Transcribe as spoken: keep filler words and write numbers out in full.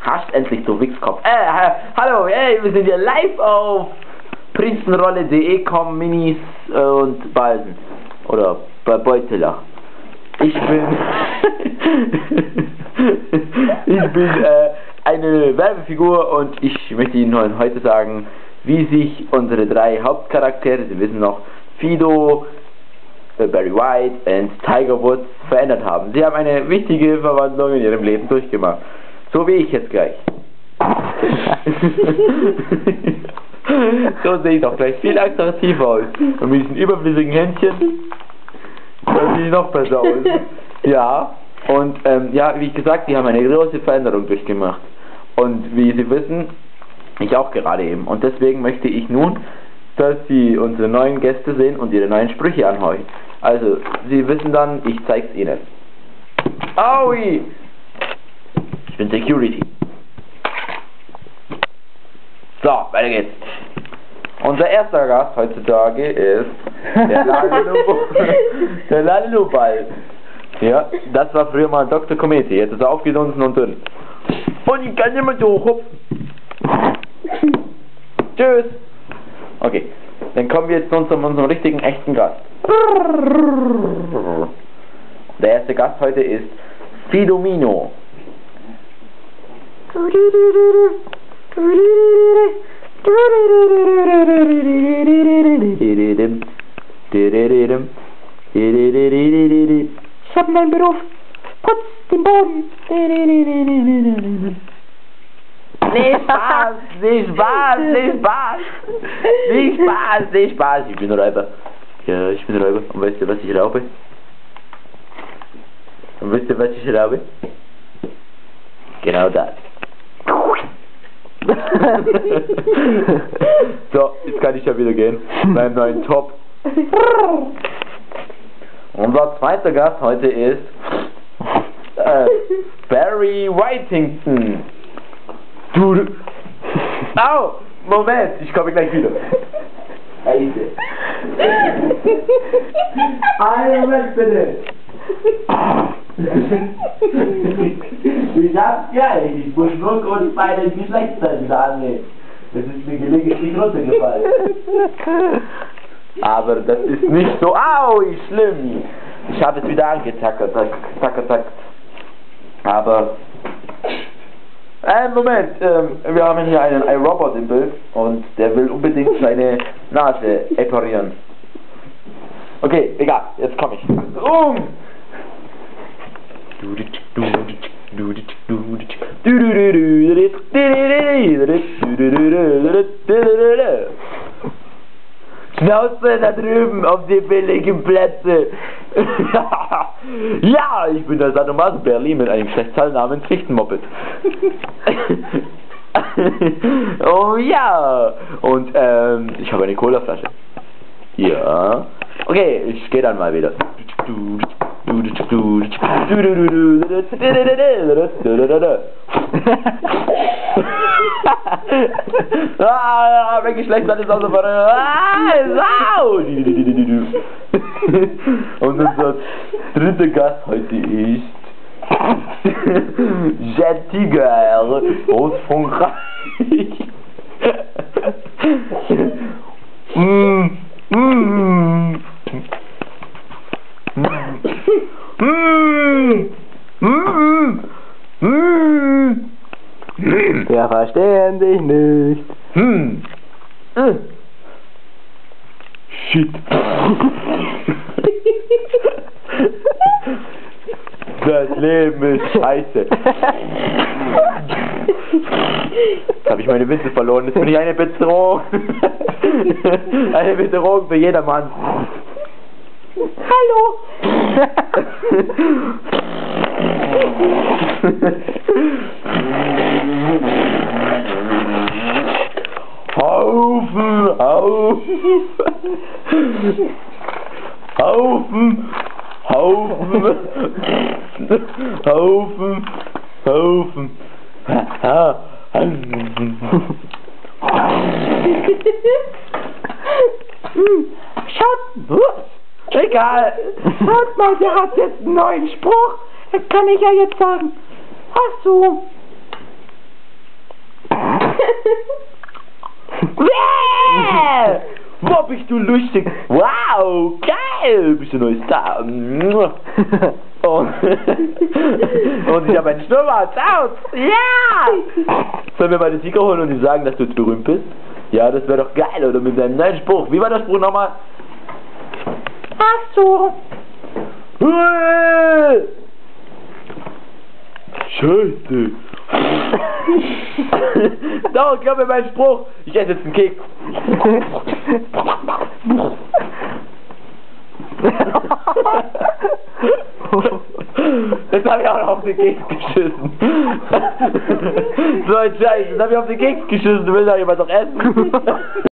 Hast endlich, du Wichskopf. Äh, ha hallo, hey, wir sind hier live auf prinzenrolle punkt de, com, Minis äh, und Balsen. Oder bei Beuteler. Ich bin... ich bin äh, eine Werbefigur und ich möchte Ihnen heute sagen, wie sich unsere drei Hauptcharaktere, Sie wissen noch, Fido, Barry White und Tiger Woods verändert haben. Sie haben eine wichtige Verwandlung in ihrem Leben durchgemacht. So wie ich jetzt gleich. So sehe ich doch gleich viel attraktiver aus. Und mit diesen überflüssigen Händchen sieht ich noch besser aus. Ja, und ähm, ja, wie gesagt, die haben eine große Veränderung durchgemacht. Und wie Sie wissen, ich auch gerade eben. Und deswegen möchte ich nun, dass Sie unsere neuen Gäste sehen und ihre neuen Sprüche anhorchen. Also, Sie wissen dann, ich zeig's Ihnen. Aui! Ich bin Security. So, weiter geht's. Unser erster Gast heutzutage ist der Lalelu-Ball. Ja, das war früher mal Doktor Komete. Jetzt ist er aufgedunsen und dünn. Und ich kann immer so hochhupfen. Tschüss. Okay, dann kommen wir jetzt zu unserem, unserem richtigen, echten Gast. Der erste Gast heute ist Fidomino. Ich hab meinen Beruf. Putz den Boden. Nicht Spaß, nicht Spaß, nicht Spaß, nicht Spaß, nicht Spaß. Ich bin Räuber. Ja, ich bin Räuber. Und weißt du, was ich raube? Und wisst ihr, was ich raube? Genau das. So, jetzt kann ich ja wieder gehen. Beim neuen Top. Unser zweiter Gast heute ist äh, Barry Whitington. Du, du. Au! Moment, ich komme gleich wieder. Scheiße. Einen Moment bitte. Ich hab's gleich. Ich muss nur kurz meine Geschlechtszeit wieder annehmen. Das ist mir gelegentlich runtergefallen. Aber das ist nicht so. Au, ist schlimm. Ich habe es wieder angetackert. Tack, tack. Aber. Ein Moment, ähm, wir haben hier einen iRobot im Bild und der will unbedingt seine Nase reparieren. Okay, egal, jetzt komme ich. Um! Schnauze da drüben auf die billigen Plätze. Ja, ich bin der Sadomaso Berlin mit einem Geschlechtszahlnamen Fichtenmoped. Oh ja, und ähm, ich habe eine Colaflasche. Ja. Okay, ich gehe dann mal wieder. Ah, mein Geschlecht hat es auch so von. Ah, Sau! Und unser dritter Gast heute ist Jet Tiger aus Frankreich. Mm, mm, mm, mm, mm. Wir verstehen dich nicht. Hm. Äh. Shit. Das Leben ist scheiße. Jetzt habe ich meine Witze verloren. Jetzt bin ich eine Bedrohung. Eine Bedrohung für jedermann. Hallo. Haufen, Haufen, Haufen, Haufen, Haufen, Haufen. Schaut, egal. Schaut mal, der hat jetzt einen neuen Spruch. Das kann ich ja jetzt sagen. Ach so. Wow, bist du lustig. Wow, geil. Bist du neues da. Und, und ich habe einen Schnurrbart. Aus. Ja. Sollen wir mal den Sieger holen und ihm sagen, dass du jetzt berühmt bist? Ja, das wäre doch geil, oder mit deinem neuen Spruch. Wie war der Spruch nochmal? Ach so. Scheiße. Doch, glaub mir meinen Spruch. Ich esse jetzt einen Keks. Jetzt hab ich auch noch auf den Keks geschissen. So ein Scheiß, jetzt hab ich auf den Keks geschissen. Du willst doch jemand doch essen.